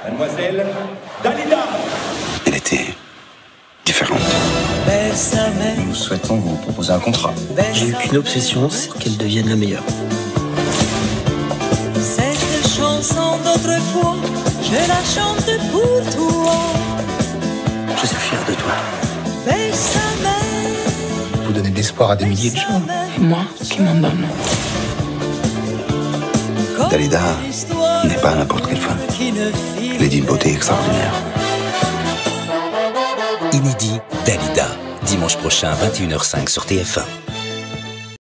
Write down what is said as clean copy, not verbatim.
Mademoiselle Dalida. Elle était différente. Nous souhaitons vous proposer un contrat. J'ai eu qu'une obsession, c'est qu'elle devienne la meilleure. Cette chanson d'autrefois, je la chante pour toi. Je suis fier de toi. Vous donnez de l'espoir à des milliers de gens. Et moi qui m'en donne. Dalida n'est pas n'importe quelle femme. Elle est d'une beauté extraordinaire. Inédit, Dalida. Dimanche prochain, 21h05 sur TF1.